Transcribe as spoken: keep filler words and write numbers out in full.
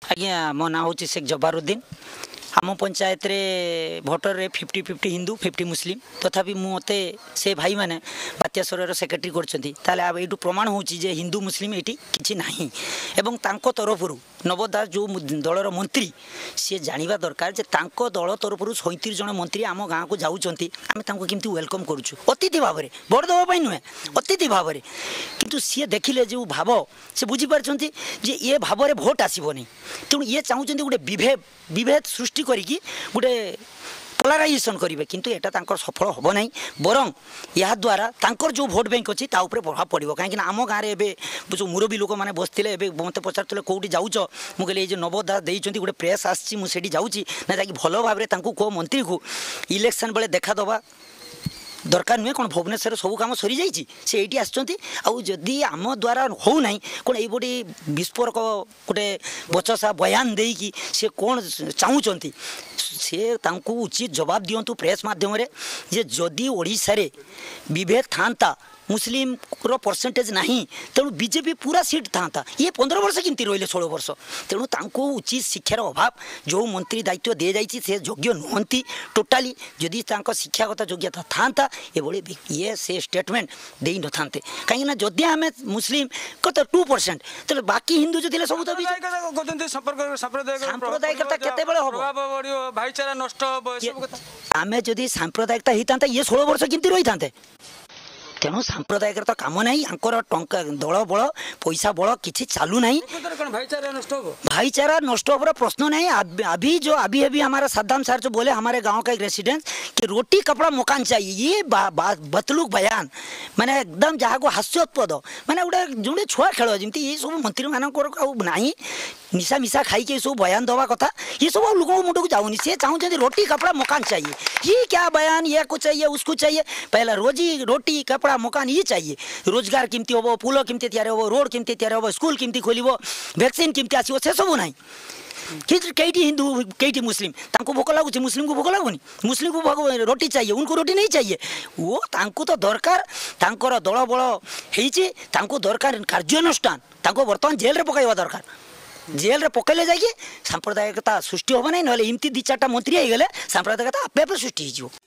आज्ञा मो ना हूँ शेख जबारुद्दीन आम पंचायत रे भोटर रे fifty fifty Hindu fifty Muslim तथापि मते से भाई मैंने बात्या स्वर सेक्रेटरी कर ये प्रमाण हो हिंदू मुस्लिम ये किसी ना एवं तांको तरफरु नव दास जो दलर मंत्री सी जाना दरकार जे तांको दल तरफरु सैंतीस जन मंत्री आम गाँव को जाऊँगी आम केमती वेलकम करुँ अतिथि भाव में भोट देवाई नुहे अतिथि भाव में किंतु सी देखिले जो भाव से बुझीपार जे ये भाव में भोट आसबनी तेणु ये चाहूँ गोटे विभेद विभेद सृष्टि करिकी गोटे पोलाराइजेशन करेंगे किंतु एटा तांकर सफल हम ना बरं या द्वारा तांकर जो भोट बैंक अच्छी प्रभाव पड़ो कहीं आम गाँव में जो मुरबी लोक मैंने बसते मत पचार कौटी जाऊच मुझे ये नव दास देते गोटे प्रेस आसी मुझे जाऊँगी ना जा भल भाव में कौ मंत्री को इलेक्शन बेले देखा दबा दरकार नुहे कौन भुवनेश्वर सब कम सरी जाइए से ये आसदी आम द्वारा हो ना कौन ये विस्फोरक गोटे बचसा बयान देकी से कौन चाहूँगी से तांको उचित जवाब दिंतु प्रेस माध्यम जे जदि ओडिशा रे विभेद था मुस्लिम रो परसेंटेज नहीं तेणु बीजेपी पूरा सीट था ये पंद्रह वर्ष किंती रही षोल वर्ष तेणु तांको उचित शिक्षार अभाव जो मंत्री दायित्व दि जाइए से योग्य नुहति टोटाली जदि शिक्षागत योग्यता था ये ये से स्टेटमेंट दे न था कहीं जदि आम मुस्लिम कत टू परसेंट तो बाकी हिंदू जो थे सब तो सांप्रदायिकता केतेबेले हम भाईचारा नष्ट आम जदि सांप्रदायिकता होता ये षोल वर्ष किंती रही था तेणु सांप्रदायिक तो कम ना आंकर टंका दल बल पैसा बल किसी चालू ना भाईचारा नष्ट हो भाईचारा नष्ट होवर प्रश्न नहीं अभी जो अभी अभी हमारा सद्दाम सर जो बोले हमारे गांव का एक रेसिडेंस कि रोटी कपड़ा मकान चाहिए ये बा, बा, बतलुक बयान माने एकदम जहाँ को हास्यास्पद माने गोटे जो छुआ खेल जमी ये सब मंत्री मानकर ना निशा मिशा खाई सब बयान दवा कथा ये सब लोक मुंड को जाऊनी सी चाहते रोटी कपड़ा मकान चाहिए ये क्या बयान ये को चाहिए उसको चाहिए पहला रोजी रोटी कपड़ा मकान ये चाहिए रोजगार केमती हम पुल केमती तैयार हम रोड केमती तैयार हम स्कूल केमती खोल वैक्सीन केमती आसो से सब ना कई हिंदू कई मुस्लिम तांको भोक लगुच मुस्लिम को भोक लगुनि मुस्लिम को भोक रोटी चाहिए उनको रोटी नहीं चाहिए वो तांको तो दरकार तांकर दल बल होइछि तांको दरकार कार्यानुष्ठान तांको वर्तमान जेल रे पकाइबा दरकार जेल रे पकड़े जाइए सांप्रदायिकता सृष्टि हम ना एमती दी चार्टा मंत्री होगले सांप्रदायिकता आपे आपे सृष्टि हो।